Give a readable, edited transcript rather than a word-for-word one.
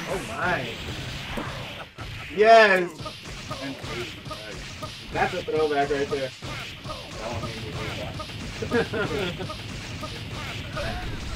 Oh my. Yes! That's a throwback right there.